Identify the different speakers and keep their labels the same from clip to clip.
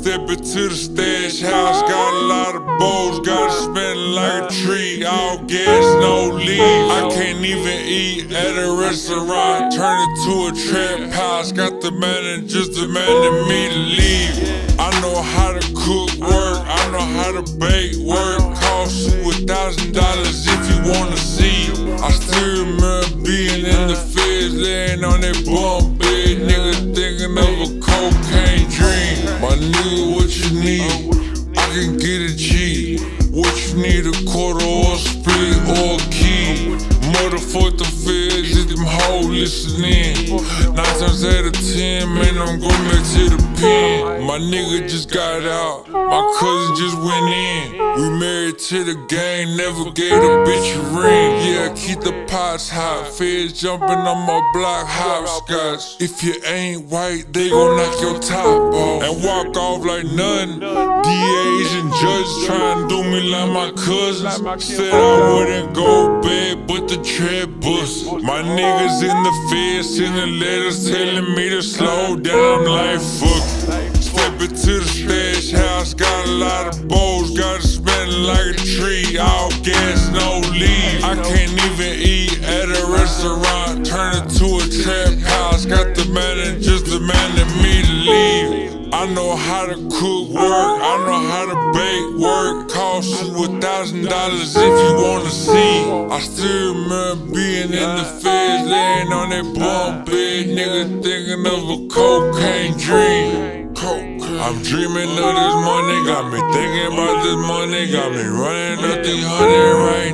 Speaker 1: Step into the stash house, got a lot of bowls, gotta spend like a tree. All gas, no leaves. I can't even eat at a restaurant, turn it to a trap house. Got the managers demanding me to leave. I know how to cook work, I know how to bake work. Cost you $1,000 if you wanna see. I still remember being in the feds, laying on that bunk bed, nigga thinking of a cocaine dream. My nigga, what you need? I can get a G. What you need, a quarter or a split or a key? Motherfuck the feds, if them hoes listening. 9 times out of 10, man, I'm going back to the pen. My nigga just got out, my cousin just went in. We married to the game, never gave a bitch a ring. Yeah, keep the pots hot, feds jumping on my block, hopscotch. If you ain't white, they gon' knock your top off and walk off like nothing. DAs and judges trying to do me like my cousins. Said I wouldn't go bad, but the trap bust. My niggas in the feds sending letters telling me to slow down. I'm like, fuck it. Step into the stash house, got a lot of bowls, gotta spend like a tree. All gas, no leaves. I can't even eat at a restaurant, turn it to a trap house. Got the managers demanding me to leave. I know how to cook work, I know how to bake work. Cost you $1,000 if you wanna see. I still remember being in the feds, laying on that bunk bed, nigga thinking of a cocaine dream. I'm dreaming of this money, got me thinking about this money, got me running up the 100 right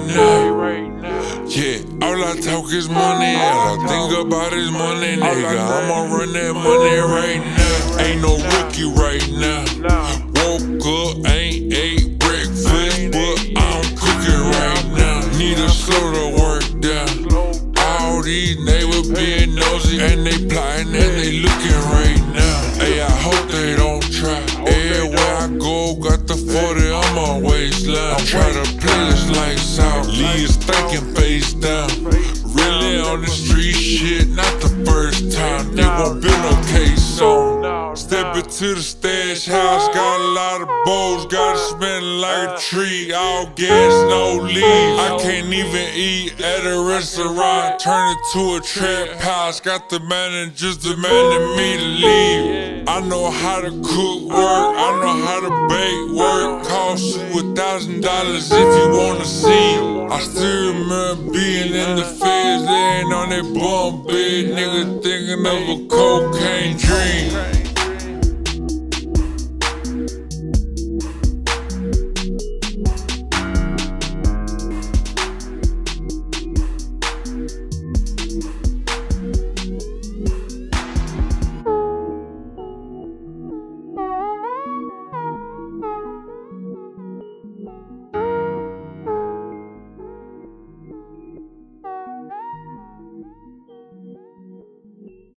Speaker 1: now. Yeah, all I talk is money, all I think about is money, nigga. I'ma run that money right now. Ain't no rookie right now. Woke up, ain't ate breakfast, but I'm cooking right now. Need a slow to work down. All these neighbors being nosy, and they plotting and they looking right now. Hey, I hope they don't try. Everywhere I go, got the 40 on my waistline. I'm trying to play this like South. Lee is thinking face down. Really on the street shit, not the first time. They won't build no case on. Step into the stash house, got a lot of bowls, gotta spend like a tree. All gas, no leaves. I can't even eat at a restaurant, turn it to a trap house. Got the managers demanding me to leave. I know how to cook work, I know how to bake work. Cost you $1,000 if you wanna see. I still remember being in the feds, laying on that bunk bed, nigga thinking of a cocaine dream.